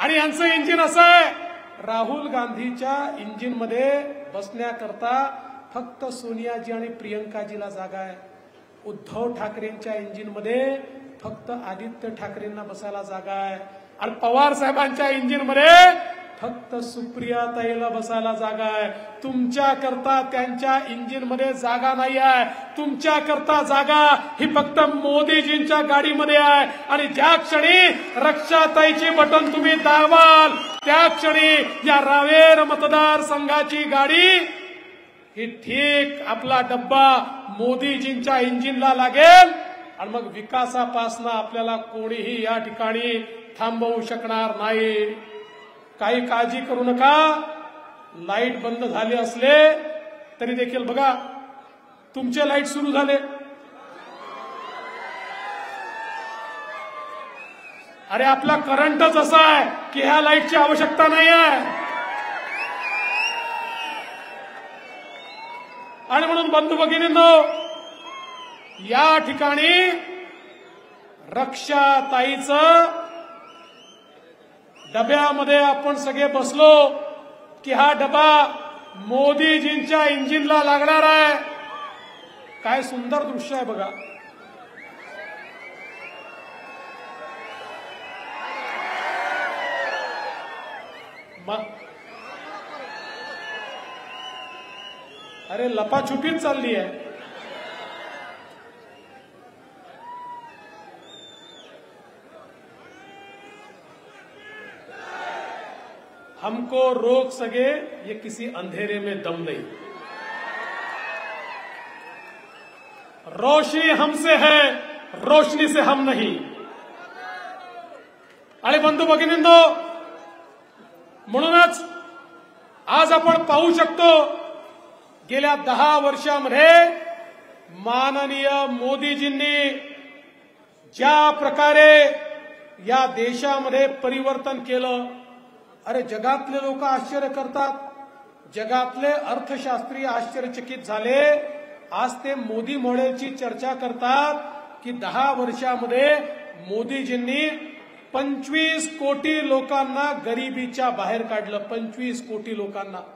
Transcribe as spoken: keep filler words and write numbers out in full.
आणि यांचं इंजिन असं आहे, राहुल गांधीच्या इंजिन मध्ये बसण्याकरता फक्त सोनियाजी आणि प्रियंकाजीला जागा आहे. उद्धव ठाकरेंच्या इंजिन मध्ये फक्त आदित्य ठाकरेंना बसायला जागा आहे. आणि पवार साहेबांच्या इंजिन मध्ये फक्त सुप्रियाताईला बसायला जागा आहे. तुमच्या करता त्यांच्या इंजिन मध्ये जागा नाही आहे. तुमच्या करता जागा ही फक्त मोदीजींच्या गाडीमध्ये आहे. आणि ज्या क्षणी रक्षाताईची बटन तुम्ही दाबाल त्या क्षणी या रावेर मतदारसंघाची गाडी ही ठीक आपला डब्बा मोदीजींच्या इंजिनला लागेल. आणि मग विकासापासून आपल्याला कोणीही या ठिकाणी थांबवू शकणार नाही. काही काळजी करू नका. लाईट बंद झाले असले तरी देखील बघा तुमचे लाईट सुरू झाले. अरे आपला करंटच असा आहे की ह्या लाईटची आवश्यकता नाही आहे. आणि म्हणून बंधू भगिनींनो, या ठिकाणी रक्षाताईचं डब्यामध्ये आपण सगळे बसलो की हा डबा मोदीजींच्या इंजिनला लागणार आहे. काय सुंदर दृश्य आहे बघा. अरे लपाछुपीच चालली आहे. हमको रोक सके ये किसी अंधेरे में दम नहीं. रोशनी हमसे है, रोशनी से हम नहीं. आणि बंधू भगिनींनो, म्हणूनच आज आपण पाहू शकतो गेल्या दहा वर्षामध्ये माननीय मोदीजींनी ज्या प्रकारे या देशामध्ये परिवर्तन केलं. अरे जगातले लोक आश्चर्य करतात. जगातले अर्थशास्त्री आश्चर्यचकित झाले. आज ते मोदी मॉडेलची चर्चा करतात की दहा वर्षामध्ये मोदीजींनी पंचवीस कोटी लोकांना गरिबीच्या बाहेर काढलं. पंचवीस कोटी लोकांना.